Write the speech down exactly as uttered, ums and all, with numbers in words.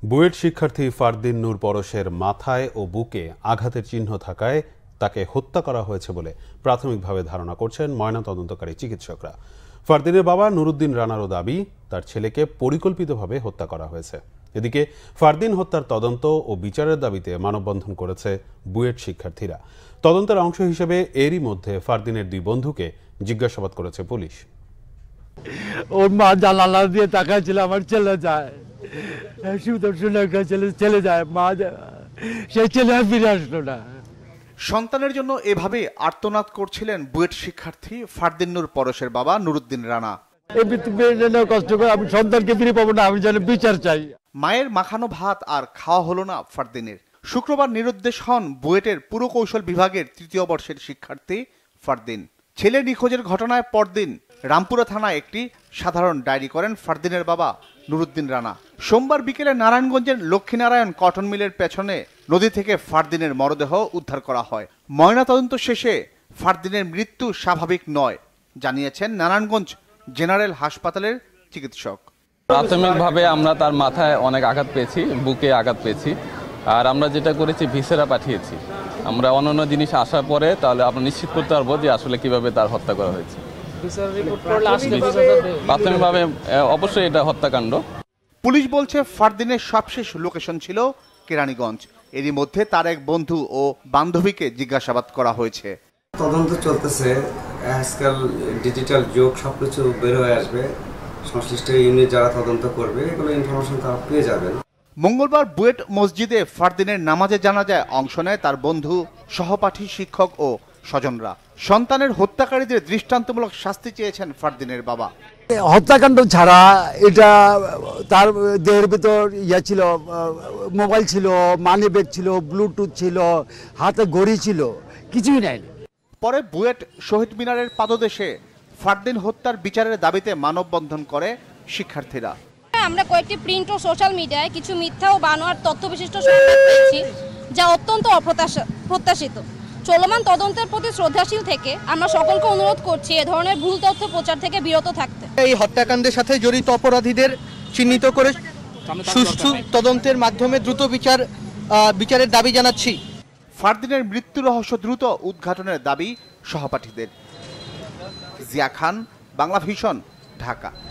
বুয়েট শিক্ষার্থী ফারদিন নূর পরশের মাথায় ও বুকে আঘাতের চিহ্ন থাকায় তাকে হত্যা করা হয়েছে বলে প্রাথমিকভাবে ধারণা করছেন ময়নাতদন্তকারী চিকিৎসকরা। ফারদিনের বাবা নুরুদ্দিন রানারও দাবি, তার ছেলেকে পরিকল্পিতভাবে হত্যা করা হয়েছে। এদিকে ফারদিন হত্যার তদন্ত ও বিচারের দাবিতে মানববন্ধন করেছে বুয়েট শিক্ষার্থীরা। তদন্তের অংশ হিসেবে এরই মধ্যে ফারদিনের দুই বন্ধুকে জিজ্ঞাসাবাদ করেছে পুলিশ। ওর মা জানালা দিয়ে তাকাচ্ছিল, আমার ছেলে যায়, সুদর্শন একটা ছেলে চলে যায়, মা সেই ছেলে আর ফিরে আসলো না। সন্তানের জন্য এভাবে আর্তনাদ করছিলেন বুয়েট শিক্ষার্থী ফারদিন নূর পরশের বাবা নুরুদ্দিন রানা। কষ্ট করে আমি সন্তানকে ফিরে পাবো না, আমি যেন বিচার চাই। মায়ের মাখানো ভাত আর খাওয়া হলো না ফারদিনের। শুক্রবার নিরুদ্দেশ হন বুয়েটের পুরকৌশল বিভাগের তৃতীয় বর্ষের শিক্ষার্থী ফারদিন। ছেলে নিখোঁজের ঘটনায় পরদিন রামপুরা থানায় একটি সাধারণ ডায়েরি করেন ফারদিনের বাবা নুরুদ্দিন রানা। সোমবার বিকেলে নারায়ণগঞ্জের লক্ষ্মীনারায়ণ কটন মিলের পেছনে নদী থেকে ফারদিনের মরদেহ উদ্ধার করা হয়। ময়নাতদন্ত শেষে ফারদিনের মৃত্যু স্বাভাবিক নয় জানিয়েছেন নারায়ণগঞ্জ জেনারেল হাসপাতালের চিকিৎসক। প্রাথমিকভাবে আমরা তার মাথায় অনেক আঘাত পেয়েছি, বুকে আঘাত পেয়েছি, আর আমরা যেটা করেছি ভিসেরা পাঠিয়েছি। আমরা অন্যান্য জিনিস আসার পরে তাহলে আমরা নিশ্চিত করতে পারবো যে আসলে কিভাবে তার হত্যা করা হয়েছে। প্রাথমিকভাবে অবশ্যই এটা হত্যাকাণ্ড। পুলিশ বলছে ফারদিনের সবশেষ লোকেশন ছিল কেরানীগঞ্জ। এরই মধ্যে তার এক বন্ধু ও বান্ধবীকে জিজ্ঞাসাবাদ করা হয়েছে। তদন্ত চলতেছে, আজকাল ডিজিটাল যুগ, সবকিছু বের হয়ে আসবে। সংশ্লিষ্ট ইউনিট যারা তদন্ত করবে এগুলো ইনফরমেশন তারা পেয়ে যাবেন। মঙ্গলবার বুয়েট মসজিদে ফারদিনের নামাজে জানাজায় অংশ নেয় তার বন্ধু, সহপাঠী, শিক্ষক ও স্বজনরা। সন্তানের হত্যাকারীদের দৃষ্টান্তমূলক শাস্তি চেয়েছেন ফারদিনের বাবা। হত্যাকাণ্ড ছাড়া এটা তার দেহের ভিতর ইয়া ছিল, মোবাইল ছিল, মানি ব্যাগ ছিল, ব্লুটুথ ছিল, হাতে ঘড়ি ছিল, কিছুই নাই। পরে বুয়েট শহীদ মিনারের পাদদেশে ফারদিন হত্যার বিচারের দাবিতে মানববন্ধন করে শিক্ষার্থীরা। আমরা কয়েকটি প্রিন্ট ও সোশ্যাল মিডিয়ায় কিছু মিথ্যা ও বানোয়ার তথ্য বিশিষ্ট সংবাদ পেয়েছি, যা অত্যন্ত অপ্রত্যাশিত। চলমান তদন্তের প্রতি শ্রদ্ধাশীল থেকে আমরা সকলকে অনুরোধ করছি এ ধরনের ভুল তথ্য প্রচার থেকে বিরত থাকতে। এই হত্যাকাণ্ডের সাথে জড়িত অপরাধীদের চিহ্নিত করে সুষ্ঠু তদন্তের মাধ্যমে দ্রুত বিচার বিচারের দাবি জানাচ্ছি। ফারদিনের মৃত্যু রহস্য দ্রুত উদ্ঘাটনের দাবি সহপাঠীদের। জিয়া খান, বাংলা ভিশন, ঢাকা।